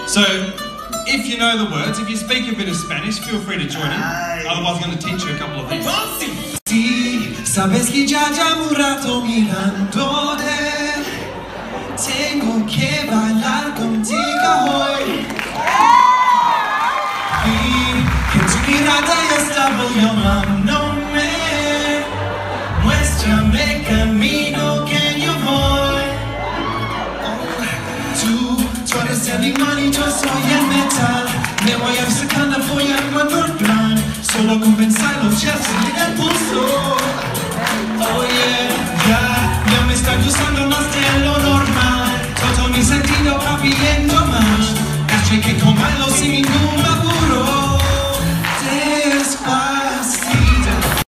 So, if you know the words, if you speak a bit of Spanish, feel free to join in. Otherwise, I'm going to teach you a couple of things. Si sabes que ya un rato mirándote, tengo que bailar contigo hoy. Y que tu mirada ya está volviendo.